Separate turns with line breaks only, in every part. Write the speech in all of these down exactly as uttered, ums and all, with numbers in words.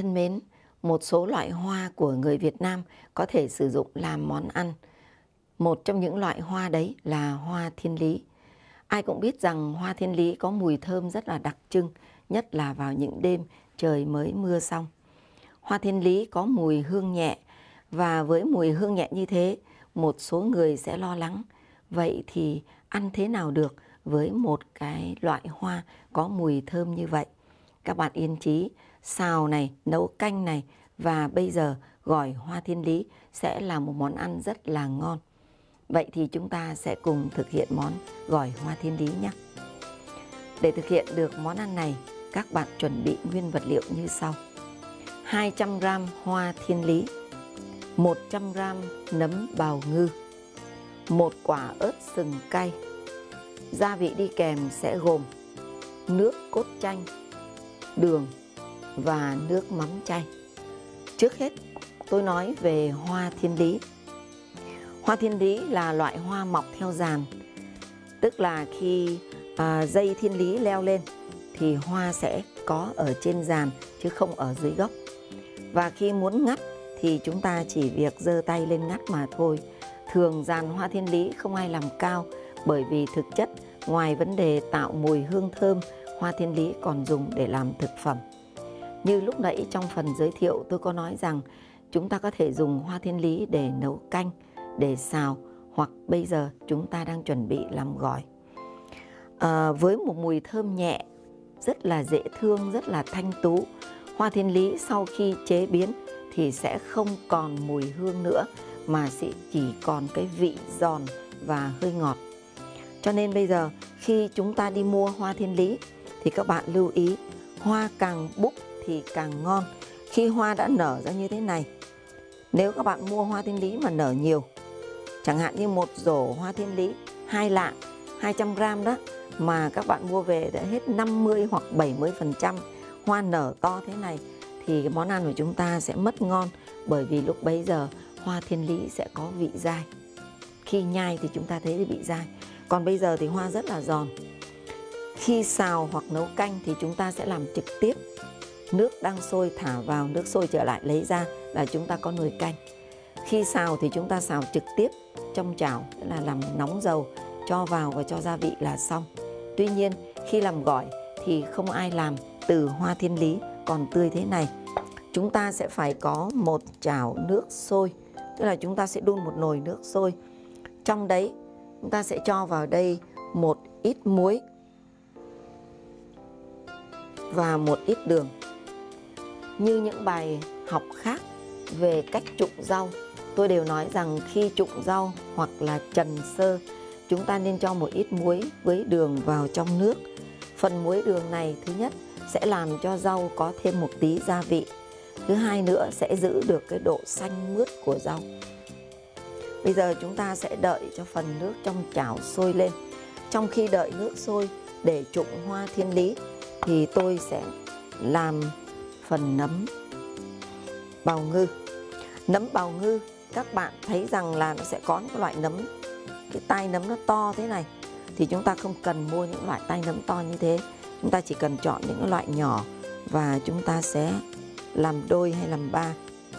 thân mến, một số loại hoa của người Việt Nam có thể sử dụng làm món ăn. Một trong những loại hoa đấy là hoa thiên lý. Ai cũng biết rằng hoa thiên lý có mùi thơm rất là đặc trưng, nhất là vào những đêm trời mới mưa xong. Hoa thiên lý có mùi hương nhẹ, và với mùi hương nhẹ như thế, một số người sẽ lo lắng. Vậy thì ăn thế nào được với một cái loại hoa có mùi thơm như vậy? Các bạn yên trí, xào này, nấu canh này và bây giờ gỏi hoa thiên lý sẽ là một món ăn rất là ngon. Vậy thì chúng ta sẽ cùng thực hiện món gỏi hoa thiên lý nhé. Để thực hiện được món ăn này, các bạn chuẩn bị nguyên vật liệu như sau. hai trăm gam hoa thiên lý, một trăm gam nấm bào ngư, một quả ớt sừng cay. Gia vị đi kèm sẽ gồm nước cốt chanh, đường và nước mắm chay. Trước hết, tôi nói về hoa thiên lý. Hoa thiên lý là loại hoa mọc theo giàn, tức là khi à, dây thiên lý leo lên thì hoa sẽ có ở trên giàn chứ không ở dưới gốc. Và khi muốn ngắt thì chúng ta chỉ việc giơ tay lên ngắt mà thôi. Thường giàn hoa thiên lý không ai làm cao, bởi vì thực chất ngoài vấn đề tạo mùi hương thơm, hoa thiên lý còn dùng để làm thực phẩm. Như lúc nãy trong phần giới thiệu tôi có nói rằng chúng ta có thể dùng hoa thiên lý để nấu canh, để xào, hoặc bây giờ chúng ta đang chuẩn bị làm gỏi. À, với một mùi thơm nhẹ, rất là dễ thương, rất là thanh tú, hoa thiên lý sau khi chế biến thì sẽ không còn mùi hương nữa, mà sẽ chỉ còn cái vị giòn và hơi ngọt. Cho nên bây giờ khi chúng ta đi mua hoa thiên lý thì các bạn lưu ý, hoa càng búp thì càng ngon. Khi hoa đã nở ra như thế này, nếu các bạn mua hoa thiên lý mà nở nhiều, chẳng hạn như một rổ hoa thiên lý hai lạng, hai trăm gam đó, mà các bạn mua về đã hết năm mươi hoặc bảy mươi phần trăm hoa nở to thế này, thì cái món ăn của chúng ta sẽ mất ngon, bởi vì lúc bấy giờ hoa thiên lý sẽ có vị dai. Khi nhai thì chúng ta thấy vị dai. Còn bây giờ thì hoa rất là giòn. Khi xào hoặc nấu canh thì chúng ta sẽ làm trực tiếp. Nước đang sôi thả vào, nước sôi trở lại lấy ra là chúng ta có nồi canh. Khi xào thì chúng ta xào trực tiếp trong chảo, tức là làm nóng dầu, cho vào và cho gia vị là xong. Tuy nhiên khi làm gỏi thì không ai làm từ hoa thiên lý còn tươi thế này. Chúng ta sẽ phải có một chảo nước sôi, tức là chúng ta sẽ đun một nồi nước sôi. Trong đấy chúng ta sẽ cho vào đây một ít muối và một ít đường. Như những bài học khác về cách trụng rau, tôi đều nói rằng khi trụng rau hoặc là trần sơ, chúng ta nên cho một ít muối với đường vào trong nước. Phần muối đường này thứ nhất sẽ làm cho rau có thêm một tí gia vị. Thứ hai nữa sẽ giữ được cái độ xanh mướt của rau. Bây giờ chúng ta sẽ đợi cho phần nước trong chảo sôi lên. Trong khi đợi nước sôi để trụng hoa thiên lý thì tôi sẽ làm phần nấm bào ngư. Nấm bào ngư các bạn thấy rằng là nó sẽ có những loại nấm, cái tai nấm nó to thế này, thì chúng ta không cần mua những loại tai nấm to như thế. Chúng ta chỉ cần chọn những loại nhỏ và chúng ta sẽ làm đôi hay làm ba.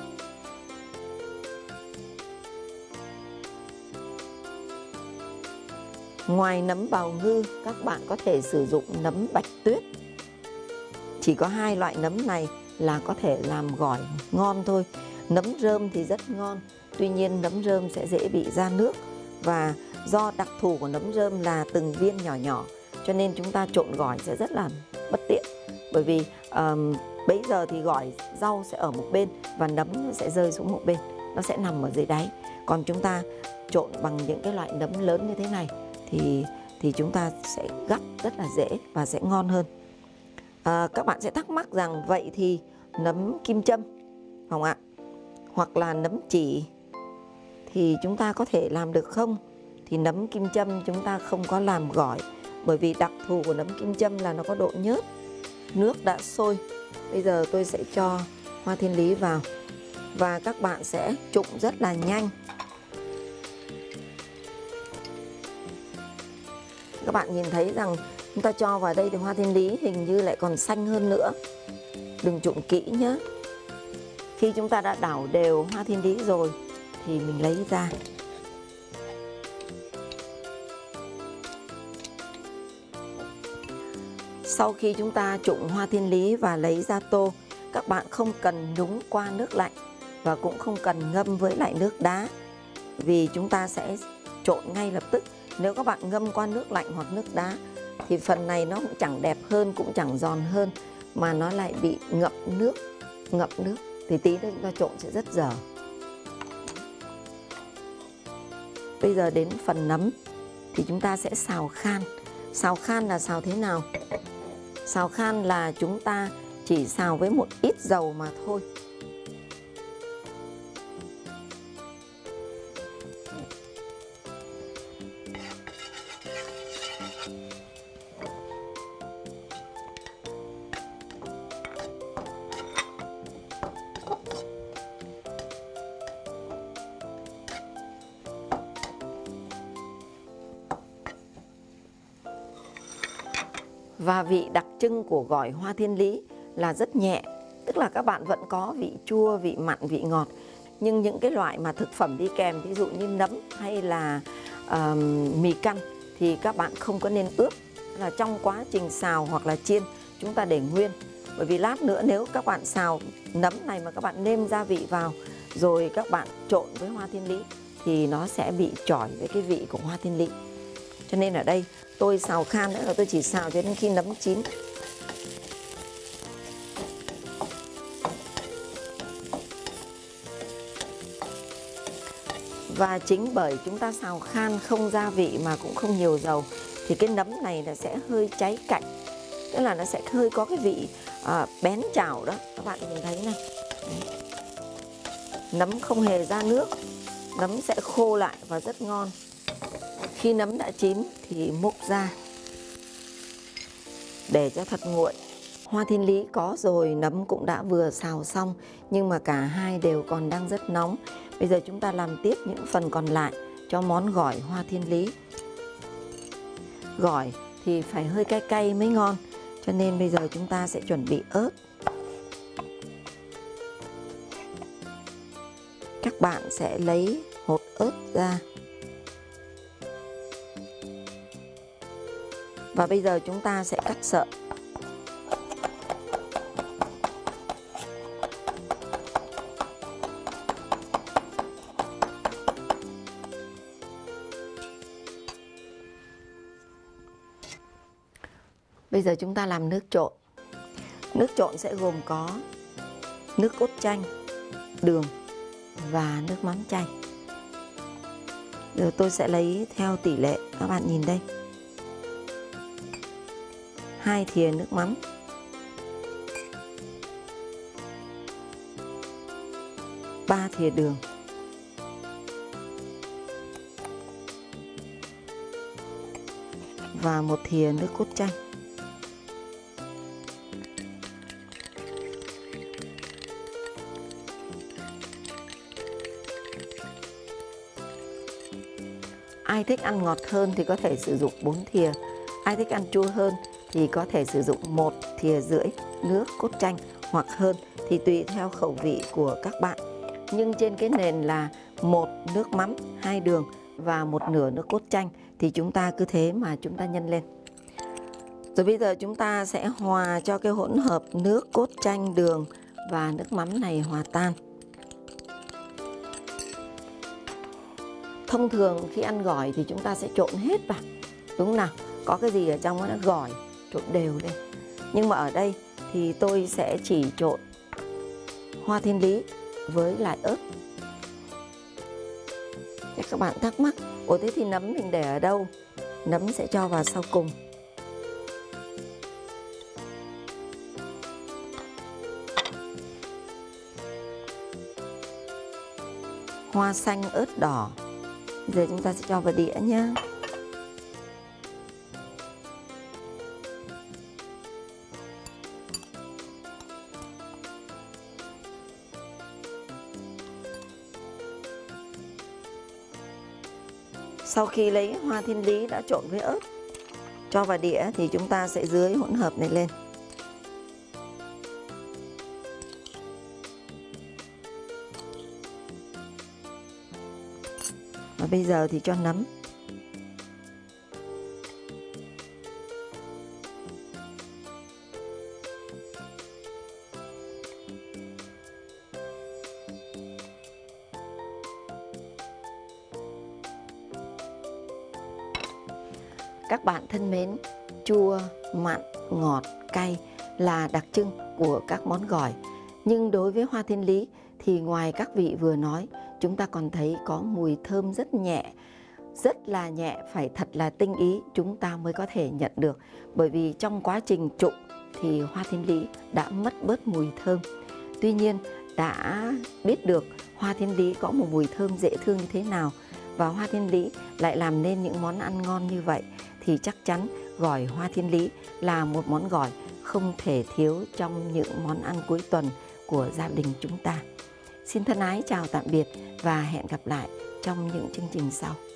Ngoài nấm bào ngư, các bạn có thể sử dụng nấm bạch tuyết. Chỉ có hai loại nấm này là có thể làm gỏi ngon thôi. Nấm rơm thì rất ngon, tuy nhiên nấm rơm sẽ dễ bị ra nước, và do đặc thù của nấm rơm là từng viên nhỏ nhỏ, cho nên chúng ta trộn gỏi sẽ rất là bất tiện. Bởi vì um, bây giờ thì gỏi rau sẽ ở một bên và nấm sẽ rơi xuống một bên, nó sẽ nằm ở dưới đáy. Còn chúng ta trộn bằng những cái loại nấm lớn như thế này thì, thì chúng ta sẽ gắp rất là dễ và sẽ ngon hơn. À, các bạn sẽ thắc mắc rằng vậy thì nấm kim châm không ạ? Hoặc là nấm chỉ thì chúng ta có thể làm được không? Thì nấm kim châm chúng ta không có làm gỏi, bởi vì đặc thù của nấm kim châm là nó có độ nhớt. Nước đã sôi, bây giờ tôi sẽ cho hoa thiên lý vào và các bạn sẽ trụng rất là nhanh. Các bạn nhìn thấy rằng chúng ta cho vào đây thì hoa thiên lý hình như lại còn xanh hơn nữa. Đừng trụng kỹ nhé. Khi chúng ta đã đảo đều hoa thiên lý rồi thì mình lấy ra. Sau khi chúng ta trụng hoa thiên lý và lấy ra tô, các bạn không cần nhúng qua nước lạnh và cũng không cần ngâm với lại nước đá, vì chúng ta sẽ trộn ngay lập tức. Nếu các bạn ngâm qua nước lạnh hoặc nước đá thì phần này nó cũng chẳng đẹp hơn, cũng chẳng giòn hơn, mà nó lại bị ngậm nước, ngậm nước thì tí nữa chúng ta trộn sẽ rất dở. Bây giờ đến phần nấm thì chúng ta sẽ xào khan. Xào khan là xào thế nào? Xào khan là chúng ta chỉ xào với một ít dầu mà thôi. Và vị đặc trưng của gỏi hoa thiên lý là rất nhẹ, tức là các bạn vẫn có vị chua, vị mặn, vị ngọt. Nhưng những cái loại mà thực phẩm đi kèm, ví dụ như nấm hay là uh, mì căn thì các bạn không có nên ướp. Là trong quá trình xào hoặc là chiên chúng ta để nguyên. Bởi vì lát nữa nếu các bạn xào nấm này mà các bạn nêm gia vị vào rồi các bạn trộn với hoa thiên lý thì nó sẽ bị chỏi với cái vị của hoa thiên lý. Cho nên ở đây tôi xào khan nữa là tôi chỉ xào cho đến khi nấm chín. Và chính bởi chúng ta xào khan không gia vị mà cũng không nhiều dầu thì cái nấm này là sẽ hơi cháy cạnh. Tức là nó sẽ hơi có cái vị à, bén chảo đó. Các bạn nhìn thấy này. Đấy. Nấm không hề ra nước. Nấm sẽ khô lại và rất ngon. Khi nấm đã chín thì múc ra để cho thật nguội. Hoa thiên lý có rồi, nấm cũng đã vừa xào xong, nhưng mà cả hai đều còn đang rất nóng. Bây giờ chúng ta làm tiếp những phần còn lại cho món gỏi hoa thiên lý. Gỏi thì phải hơi cay cay mới ngon, cho nên bây giờ chúng ta sẽ chuẩn bị ớt. Các bạn sẽ lấy hột ớt ra. Và bây giờ chúng ta sẽ cắt sợi. Bây giờ chúng ta làm nước trộn. Nước trộn sẽ gồm có nước cốt chanh, đường và nước mắm chanh. Giờ tôi sẽ lấy theo tỷ lệ, các bạn nhìn đây. Hai thìa nước mắm, ba thìa đường, và một thìa nước cốt chanh. Ai thích ăn ngọt hơn thì có thể sử dụng bốn thìa. Ai thích ăn chua hơn thì có thể sử dụng một thìa rưỡi nước cốt chanh hoặc hơn, thì tùy theo khẩu vị của các bạn. Nhưng trên cái nền là một nước mắm, hai đường và một nửa nước cốt chanh thì chúng ta cứ thế mà chúng ta nhân lên. Rồi bây giờ chúng ta sẽ hòa cho cái hỗn hợp nước cốt chanh, đường và nước mắm này hòa tan. Thông thường khi ăn gỏi thì chúng ta sẽ trộn hết vào, đúng nào? Có cái gì ở trong đó nó gỏi, trộn đều lên. Nhưng mà ở đây thì tôi sẽ chỉ trộn hoa thiên lý với lại ớt. Chắc các bạn thắc mắc, ủa thế thì nấm mình để ở đâu? Nấm sẽ cho vào sau cùng. Hoa xanh, ớt đỏ. Giờ chúng ta sẽ cho vào đĩa nhé. Sau khi lấy hoa thiên lý đã trộn với ớt cho vào đĩa thì chúng ta sẽ rưới hỗn hợp này lên. Và bây giờ thì cho nấm. Các bạn thân mến, chua, mặn, ngọt, cay là đặc trưng của các món gỏi. Nhưng đối với hoa thiên lý thì ngoài các vị vừa nói, chúng ta còn thấy có mùi thơm rất nhẹ, rất là nhẹ, phải thật là tinh ý chúng ta mới có thể nhận được. Bởi vì trong quá trình trụng thì hoa thiên lý đã mất bớt mùi thơm. Tuy nhiên, đã biết được hoa thiên lý có một mùi thơm dễ thương như thế nào và hoa thiên lý lại làm nên những món ăn ngon như vậy, thì chắc chắn gỏi hoa thiên lý là một món gỏi không thể thiếu trong những món ăn cuối tuần của gia đình chúng ta. Xin thân ái chào tạm biệt và hẹn gặp lại trong những chương trình sau.